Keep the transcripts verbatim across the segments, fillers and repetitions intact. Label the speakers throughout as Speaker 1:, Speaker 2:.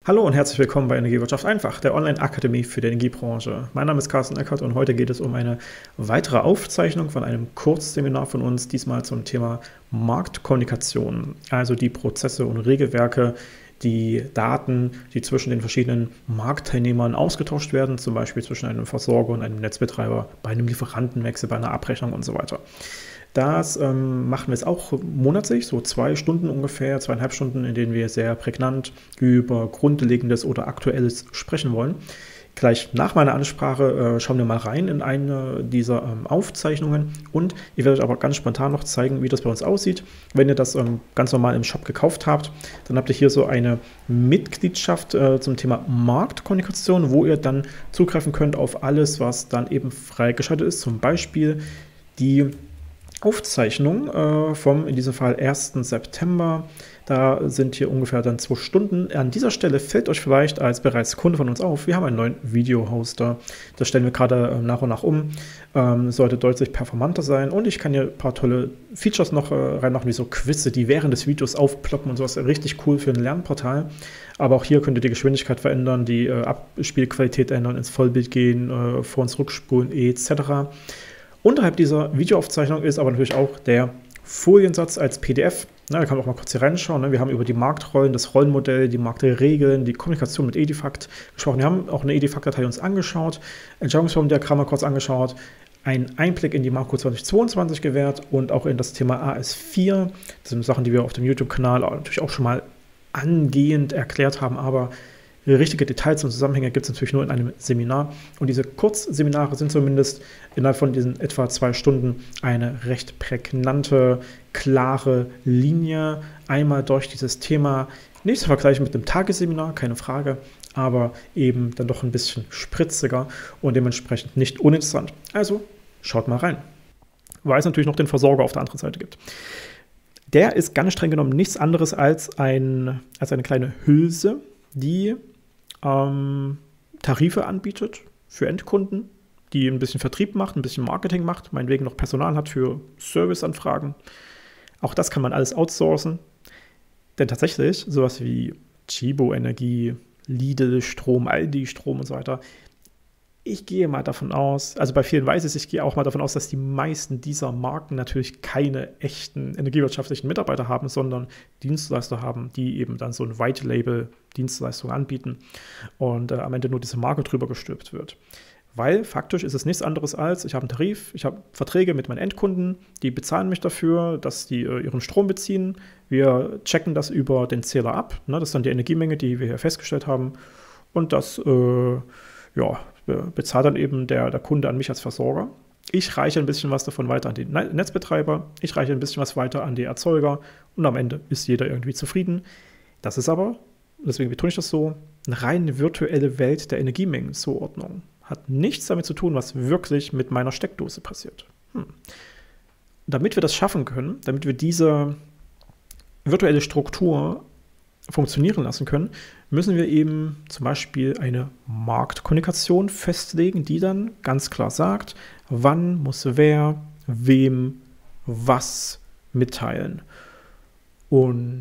Speaker 1: Hallo und herzlich willkommen bei Energiewirtschaft einfach, der Online-Akademie für die Energiebranche. Mein Name ist Carsten Eckert und heute geht es um eine weitere Aufzeichnung von einem Kurzseminar von uns, diesmal zum Thema Marktkommunikation, also die Prozesse und Regelwerke, die Daten, die zwischen den verschiedenen Marktteilnehmern ausgetauscht werden, zum Beispiel zwischen einem Versorger und einem Netzbetreiber, bei einem Lieferantenwechsel, bei einer Abrechnung und so weiter. Das ähm, machen wir jetzt auch monatlich, so zwei Stunden ungefähr, zweieinhalb Stunden, in denen wir sehr prägnant über Grundlegendes oder Aktuelles sprechen wollen. Gleich nach meiner Ansprache äh, schauen wir mal rein in eine dieser ähm, Aufzeichnungen und ihr werdet aber ganz spontan noch zeigen, wie das bei uns aussieht. Wenn ihr das ähm, ganz normal im Shop gekauft habt, dann habt ihr hier so eine Mitgliedschaft äh, zum Thema Marktkommunikation, wo ihr dann zugreifen könnt auf alles, was dann eben freigeschaltet ist, zum Beispiel die Aufzeichnung äh, vom, in diesem Fall ersten September. Da sind hier ungefähr dann zwei Stunden. An dieser Stelle fällt euch vielleicht als bereits Kunde von uns auf, wir haben einen neuen Video-Hoster. Das stellen wir gerade äh, nach und nach um. Ähm, sollte deutlich performanter sein. Und ich kann hier ein paar tolle Features noch äh, reinmachen, wie so Quizze, die während des Videos aufploppen und sowas. Richtig cool für ein Lernportal. Aber auch hier könnt ihr die Geschwindigkeit verändern, die äh, Abspielqualität ändern, ins Vollbild gehen, äh, vor uns rückspulen, et cetera. Unterhalb dieser Videoaufzeichnung ist aber natürlich auch der Foliensatz als P D F. Na, da kann man auch mal kurz hier reinschauen. Ne? Wir haben über die Marktrollen, das Rollenmodell, die Marktregeln, die Kommunikation mit Edifact gesprochen. Wir haben auch eine Edifact-Datei uns angeschaut, Entscheidungsformdiagramme kurz angeschaut, einen Einblick in die Marco zweitausendzweiundzwanzig gewährt und auch in das Thema A S vier. Das sind Sachen, die wir auf dem YouTube-Kanal natürlich auch schon mal angehend erklärt haben, aber richtige Details und Zusammenhänge gibt es natürlich nur in einem Seminar. Und diese Kurzseminare sind zumindest innerhalb von diesen etwa zwei Stunden eine recht prägnante, klare Linie. Einmal durch dieses Thema, nicht zu vergleichen mit einem Tagesseminar, keine Frage, aber eben dann doch ein bisschen spritziger und dementsprechend nicht uninteressant. Also schaut mal rein. Weil es natürlich noch den Versorger auf der anderen Seite gibt. Der ist ganz streng genommen nichts anderes als, ein, als eine kleine Hülse, die ähm, Tarife anbietet für Endkunden, die ein bisschen Vertrieb macht, ein bisschen Marketing macht, meinetwegen noch Personal hat für Serviceanfragen. Auch das kann man alles outsourcen. Denn tatsächlich, sowas wie Chibo Energie, Lidl Strom, Aldi Strom und so weiter, ich gehe mal davon aus, also bei vielen weiß ich, ich gehe auch mal davon aus, dass die meisten dieser Marken natürlich keine echten energiewirtschaftlichen Mitarbeiter haben, sondern Dienstleister haben, die eben dann so ein White-Label-Dienstleistung anbieten und äh, am Ende nur diese Marke drüber gestülpt wird. Weil faktisch ist es nichts anderes als, ich habe einen Tarif, ich habe Verträge mit meinen Endkunden, die bezahlen mich dafür, dass die äh, ihren Strom beziehen. Wir checken das über den Zähler ab, ne? Das ist dann die Energiemenge, die wir hier festgestellt haben und das, äh, ja, bezahlt dann eben der, der Kunde an mich als Versorger. Ich reiche ein bisschen was davon weiter an den Netzbetreiber, ich reiche ein bisschen was weiter an die Erzeuger und am Ende ist jeder irgendwie zufrieden. Das ist aber, deswegen betone ich das so, eine rein virtuelle Welt der Energiemengenzuordnung. Hat nichts damit zu tun, was wirklich mit meiner Steckdose passiert. Hm. Damit wir das schaffen können, damit wir diese virtuelle Struktur funktionieren lassen können, müssen wir eben zum Beispiel eine Marktkommunikation festlegen, die dann ganz klar sagt, wann muss wer wem was mitteilen und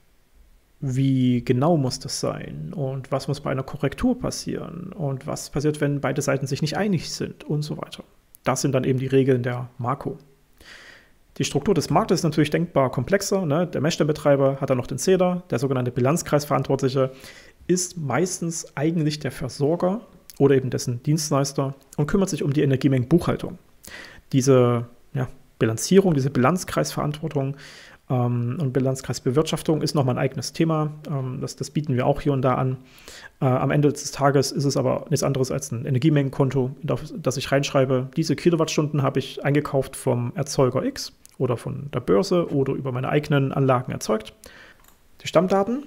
Speaker 1: wie genau muss das sein und was muss bei einer Korrektur passieren und was passiert, wenn beide Seiten sich nicht einig sind und so weiter. Das sind dann eben die Regeln der Marco. Die Struktur des Marktes ist natürlich denkbar komplexer. Ne? Der Messstellenbetreiber hat dann noch den Zähler, der sogenannte Bilanzkreisverantwortliche ist meistens eigentlich der Versorger oder eben dessen Dienstleister und kümmert sich um die Energiemengenbuchhaltung. Diese ja, Bilanzierung, diese Bilanzkreisverantwortung ähm, und Bilanzkreisbewirtschaftung ist nochmal ein eigenes Thema. Ähm, das, das bieten wir auch hier und da an. Äh, am Ende des Tages ist es aber nichts anderes als ein Energiemengenkonto, das, das ich reinschreibe. Diese Kilowattstunden habe ich eingekauft vom Erzeuger X oder von der Börse oder über meine eigenen Anlagen erzeugt. Die Stammdaten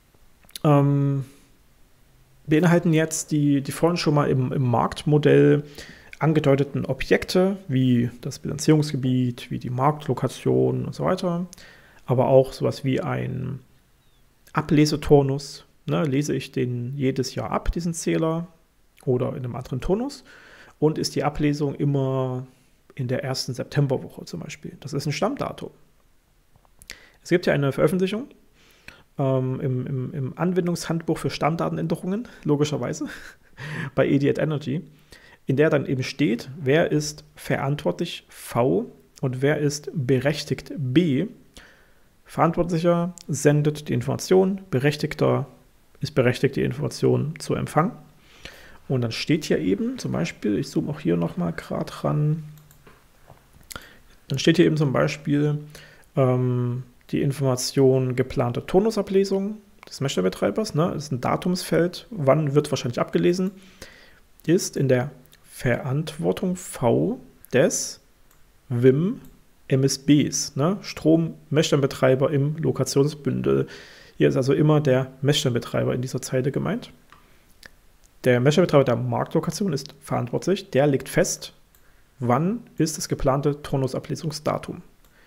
Speaker 1: ähm, beinhalten jetzt die, die vorhin schon mal im, im Marktmodell angedeuteten Objekte, wie das Bilanzierungsgebiet, wie die Marktlokation und so weiter, aber auch sowas wie ein Ableseturnus. Ne, lese ich den jedes Jahr ab, diesen Zähler, oder in einem anderen Turnus und ist die Ablesung immer in der ersten Septemberwoche zum Beispiel. Das ist ein Stammdatum. Es gibt ja eine Veröffentlichung ähm, im, im, im Anwendungshandbuch für Stammdatenänderungen, logischerweise, bei Idiot Energy, in der dann eben steht, wer ist verantwortlich V und wer ist berechtigt B. Verantwortlicher sendet die Information, Berechtigter ist berechtigt, die Information zu empfangen. Und dann steht hier eben zum Beispiel, ich zoome auch hier nochmal gerade ran, dann steht hier eben zum Beispiel ähm, die Information geplante Turnusablesung des Meshbetreibers, ne, das ist ein Datumsfeld, wann wird wahrscheinlich abgelesen, ist in der Verantwortung V des W I M M S Bs, ne, Strom-Messstellenbetreiber im Lokationsbündel. Hier ist also immer der Messstellenbetreiber in dieser Zeile gemeint. Der Messstellenbetreiber der Marktlokation ist verantwortlich, der legt fest, wann ist das geplante Turnusablesungsdatum.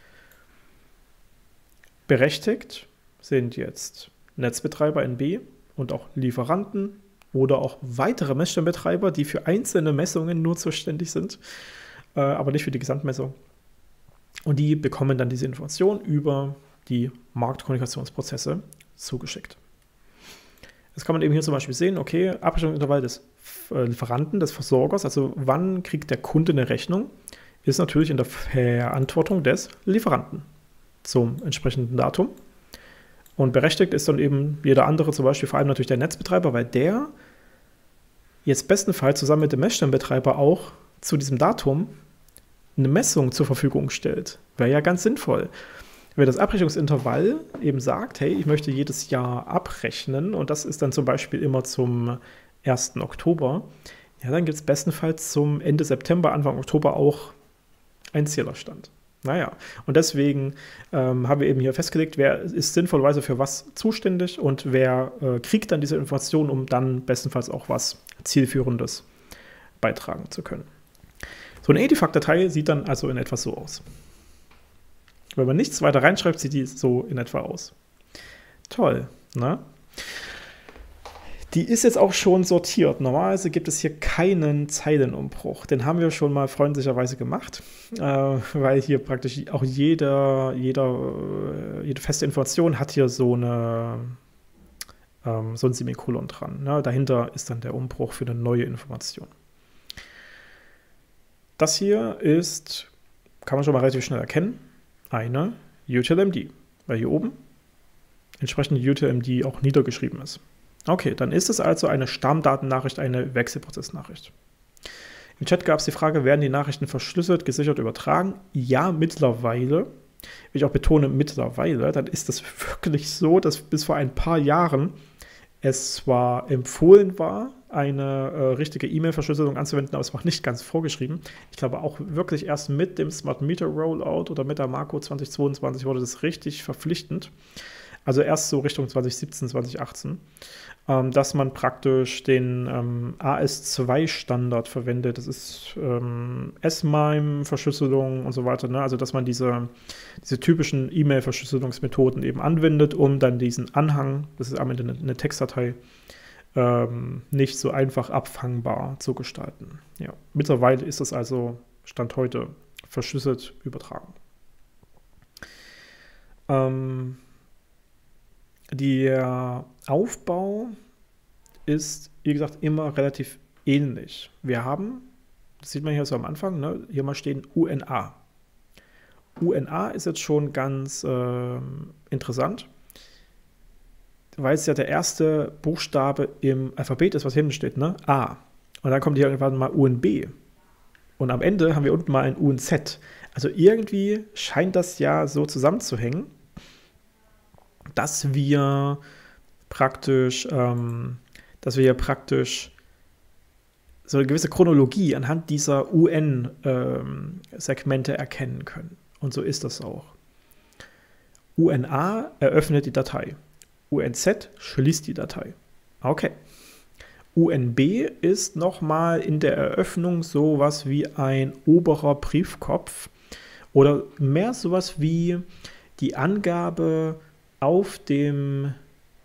Speaker 1: Berechtigt sind jetzt Netzbetreiber N B und auch Lieferanten oder auch weitere Messstellenbetreiber, die für einzelne Messungen nur zuständig sind, äh, aber nicht für die Gesamtmessung. Und die bekommen dann diese Information über die Marktkommunikationsprozesse zugeschickt. Jetzt kann man eben hier zum Beispiel sehen, okay, Abrechnungsintervall des Lieferanten, des Versorgers, also wann kriegt der Kunde eine Rechnung, ist natürlich in der Verantwortung des Lieferanten zum entsprechenden Datum. Und berechtigt ist dann eben jeder andere, zum Beispiel vor allem natürlich der Netzbetreiber, weil der jetzt bestenfalls zusammen mit dem Messstellenbetreiber auch zu diesem Datum eine Messung zur Verfügung stellt. Wäre ja ganz sinnvoll. Wenn das Abrechnungsintervall eben sagt, hey, ich möchte jedes Jahr abrechnen und das ist dann zum Beispiel immer zum ersten Oktober, ja, dann gibt es bestenfalls zum Ende September, Anfang Oktober auch einen Zählerstand. Naja, und deswegen ähm, haben wir eben hier festgelegt, wer ist sinnvollerweise für was zuständig und wer äh, kriegt dann diese Informationen, um dann bestenfalls auch was Zielführendes beitragen zu können. So eine Edifact-Datei sieht dann also in etwa so aus. Wenn man nichts weiter reinschreibt, sieht die so in etwa aus. Toll, ne? Die ist jetzt auch schon sortiert. Normalerweise gibt es hier keinen Zeilenumbruch. Den haben wir schon mal freundlicherweise gemacht, äh, weil hier praktisch auch jeder, jeder, jede feste Information hat hier so, eine, ähm, so ein Semikolon dran. Ne? Dahinter ist dann der Umbruch für eine neue Information. Das hier ist, kann man schon mal relativ schnell erkennen, eine U T L M D, weil hier oben entsprechend U T L M D auch niedergeschrieben ist. Okay, dann ist es also eine Stammdatennachricht, eine Wechselprozessnachricht. Im Chat gab es die Frage, werden die Nachrichten verschlüsselt, gesichert, übertragen? Ja, mittlerweile. Wie ich auch betone, mittlerweile. Dann ist das wirklich so, dass bis vor ein paar Jahren es zwar empfohlen war, eine äh, richtige E-Mail-Verschlüsselung anzuwenden, aber es war nicht ganz vorgeschrieben. Ich glaube auch wirklich erst mit dem Smart Meter Rollout oder mit der Marco zwanzig zweiundzwanzig wurde das richtig verpflichtend. Also erst so Richtung zwanzig siebzehn, zwanzig achtzehn, ähm, dass man praktisch den ähm, A S zwei Standard verwendet. Das ist ähm, S M I M E-Verschlüsselung und so weiter. Ne? Also dass man diese, diese typischen E-Mail-Verschlüsselungsmethoden eben anwendet, um dann diesen Anhang, das ist am Ende eine, eine Textdatei, ähm, nicht so einfach abfangbar zu gestalten. Ja. Mittlerweile ist das also, Stand heute, verschlüsselt übertragen. Ähm, Der Aufbau ist, wie gesagt, immer relativ ähnlich. Wir haben, das sieht man hier so am Anfang, ne, hier mal stehen U N A. U N A ist jetzt schon ganz äh, interessant, weil es ja der erste Buchstabe im Alphabet ist, was hinten steht, ne? A. Und dann kommt hier irgendwann mal U N B. Und am Ende haben wir unten mal ein U N Z. Also irgendwie scheint das ja so zusammenzuhängen, dass wir praktisch, ähm, dass wir praktisch so eine gewisse Chronologie anhand dieser U N-Segmente ähm, erkennen können. Und so ist das auch. U N A eröffnet die Datei. U N Z schließt die Datei. Okay. U N B ist nochmal in der Eröffnung sowas wie ein oberer Briefkopf oder mehr sowas wie die Angabe auf dem,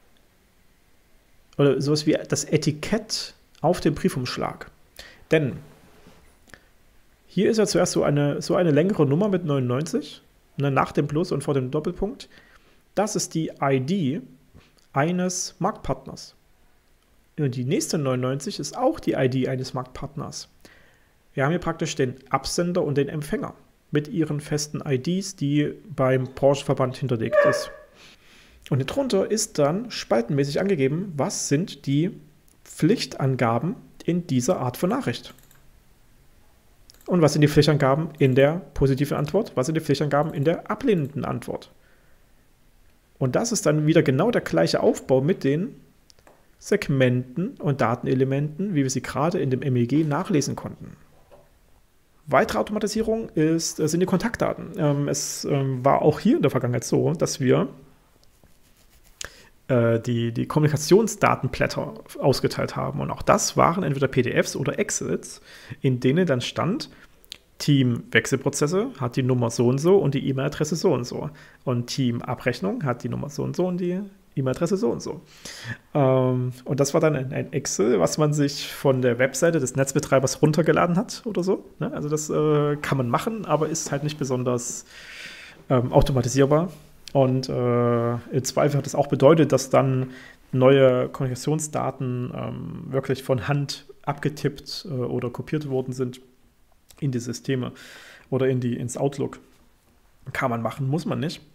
Speaker 1: oder sowas wie das Etikett auf dem Briefumschlag. Denn hier ist ja zuerst so eine, so eine längere Nummer mit neunundneunzig, ne, nach dem Plus und vor dem Doppelpunkt. Das ist die I D eines Marktpartners. Und die nächste neunundneunzig ist auch die I D eines Marktpartners. Wir haben hier praktisch den Absender und den Empfänger mit ihren festen I Ds, die beim Branchenverband hinterlegt ist. Und darunter ist dann spaltenmäßig angegeben, was sind die Pflichtangaben in dieser Art von Nachricht. Und was sind die Pflichtangaben in der positiven Antwort? Was sind die Pflichtangaben in der ablehnenden Antwort? Und das ist dann wieder genau der gleiche Aufbau mit den Segmenten und Datenelementen, wie wir sie gerade in dem M E G nachlesen konnten. Weitere Automatisierung ist, sind die Kontaktdaten. Ähm, es ähm, war auch hier in der Vergangenheit so, dass wir äh, die, die Kommunikationsdatenblätter ausgeteilt haben. Und auch das waren entweder P D Fs oder Excels, in denen dann stand, Team Wechselprozesse hat die Nummer so und so und die E-Mail-Adresse so und so. Und Team Abrechnung hat die Nummer so und so und die E-Mail-Adresse so und so. Ähm, und das war dann ein, ein Excel, was man sich von der Webseite des Netzbetreibers runtergeladen hat oder so. Ne? Also das äh, kann man machen, aber ist halt nicht besonders ähm, automatisierbar. Und äh, im Zweifel hat das auch bedeutet, dass dann neue Kommunikationsdaten ähm, wirklich von Hand abgetippt äh, oder kopiert worden sind in die Systeme oder in die, ins Outlook. Kann man machen, muss man nicht.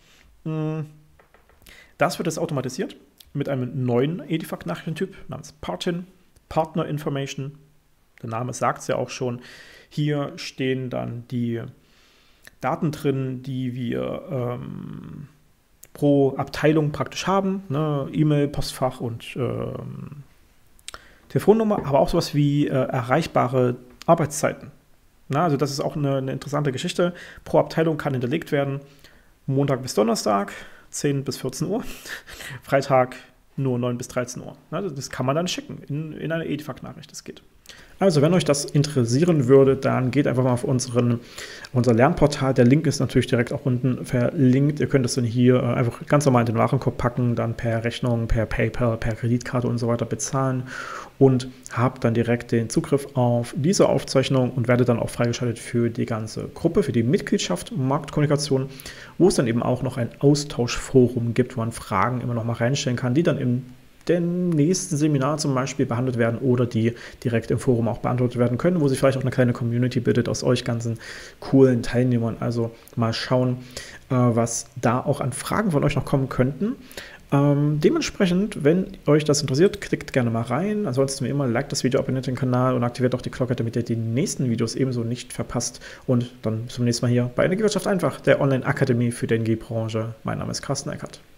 Speaker 1: Das wird jetzt automatisiert mit einem neuen Edifact-Nachrichtentyp namens Partin, Partner Information. Der Name sagt es ja auch schon. Hier stehen dann die Daten drin, die wir ähm, pro Abteilung praktisch haben. Ne? E-Mail, Postfach und ähm, Telefonnummer, aber auch sowas wie äh, erreichbare Arbeitszeiten. Na, also das ist auch eine, eine interessante Geschichte. Pro Abteilung kann hinterlegt werden, Montag bis Donnerstag, zehn bis vierzehn Uhr, Freitag nur neun bis dreizehn Uhr. Na, das kann man dann schicken in, in eine Edifact-Nachricht, das geht. Also wenn euch das interessieren würde, dann geht einfach mal auf unseren, unser Lernportal. Der Link ist natürlich direkt auch unten verlinkt. Ihr könnt das dann hier einfach ganz normal in den Warenkorb packen, dann per Rechnung, per PayPal, per Kreditkarte und so weiter bezahlen und habt dann direkt den Zugriff auf diese Aufzeichnung und werdet dann auch freigeschaltet für die ganze Gruppe, für die Mitgliedschaft Marktkommunikation, wo es dann eben auch noch ein Austauschforum gibt, wo man Fragen immer noch mal reinstellen kann, die dann im dem nächsten Seminar zum Beispiel behandelt werden oder die direkt im Forum auch beantwortet werden können, wo sich vielleicht auch eine kleine Community bildet aus euch ganzen coolen Teilnehmern. Also mal schauen, äh, was da auch an Fragen von euch noch kommen könnten. Ähm, dementsprechend, wenn euch das interessiert, klickt gerne mal rein. Ansonsten wie immer, liked das Video, abonniert den Kanal und aktiviert auch die Glocke, damit ihr die nächsten Videos ebenso nicht verpasst. Und dann zum nächsten Mal hier bei Energiewirtschaft einfach, der Online-Akademie für die Energiebranche. Mein Name ist Carsten Eckert.